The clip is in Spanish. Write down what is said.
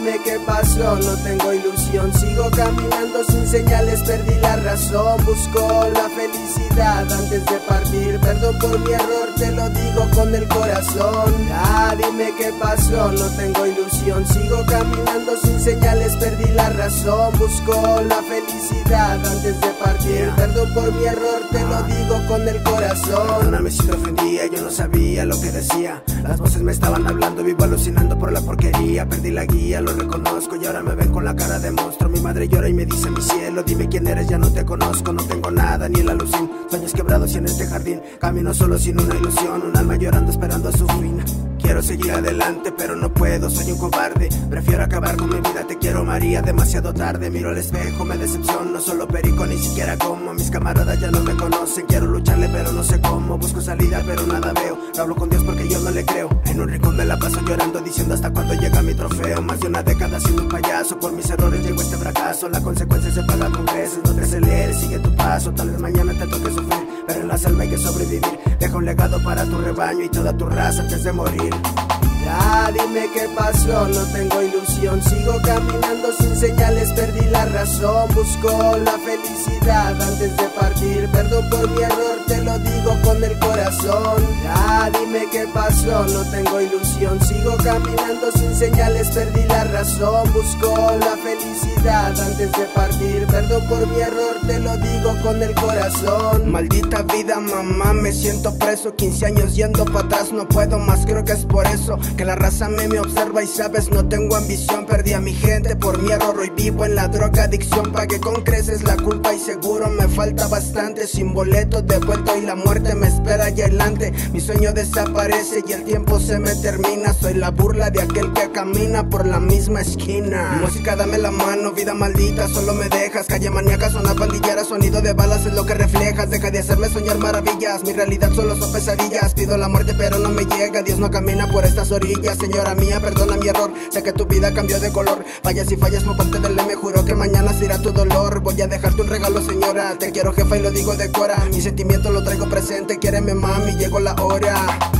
dime qué pasó, no tengo ilusión. Sigo caminando sin señales, perdí la razón. Busco la felicidad antes de partir. Perdón por mi error, te lo digo con el corazón. Dime qué pasó, no tengo ilusión. Sigo caminando sin señales, perdí la razón. Busco la felicidad antes de partir. Perdón por mi error, te lo digo con el corazón. Perdóname si te ofendía, yo no sabía lo que decía. Las voces me estaban hablando, vivo alucinando por la porquería. Perdí la guía, lo reconozco y ahora me ven con la cara de monstruo. Mi madre llora y me dice: mi cielo, dime quién eres, ya no te conozco. No tengo nada, ni el alucin, sueños quebrados y en este jardín camino solo sin una ilusión. Un alma llorando esperando a su fin. Quiero seguir adelante pero no puedo, soy un cobarde. Prefiero acabar con mi vida, te quiero María, demasiado tarde. Miro al espejo, me decepciono, solo perico, ni siquiera como. Mis camaradas ya no me conocen, quiero lucharle pero no sé cómo. Busco salida pero nada veo, hablo con Dios porque yo no le creo. En un rincón me la paso llorando, diciendo hasta cuándo llega mi trofeo. Más de una década siendo un payaso, por mis errores llegó este fracaso. La consecuencia se paga con creces, no te aceleres, sigue tu paso. Tal vez mañana te toque sufrir, pero en la selva hay que sobrevivir. Deja un legado para tu rebaño y toda tu raza antes de morir. Dime qué pasó, no tengo ilusión. Sigo caminando sin señales, perdí la razón. Busco la felicidad antes de partir. Perdón por mi error, te lo digo con el corazón. Dime qué pasó, no tengo ilusión. Sigo caminando sin señales, perdí la razón. Busco la felicidad antes de partir. Perdón por mi error, te lo digo con el corazón. Maldita vida, mamá, me siento preso. 15 años yendo para atrás, no puedo más, creo que es por eso que la raza me observa y sabes, no tengo ambición. Perdí a mi gente por mi error, hoy vivo en la droga adicción. Pagué con creces la culpa y seguro me falta bastante. Sin boleto de vuelta y la muerte me espera allá adelante. Mi sueño desaparece y el tiempo se me termina. Soy la burla de aquel que camina por la misma esquina. Música, dame la mano, vida maldita, solo me dejas. Calle maníaca, zona pandillera, sonido de balas es lo que reflejas. Deja de hacerme soñar maravillas, mi realidad solo son pesadillas. Pido la muerte pero no me llega, Dios no camina por estas orillas. Señora mía, perdona mi error, sé que tu vida cambió de color. Fallas y fallas por parte del me juro que mañana será tu dolor. Voy a dejarte un regalo, señora, te quiero jefa y lo digo de cora. Mi sentimiento lo traigo presente, quiéreme mami, llegó la hora.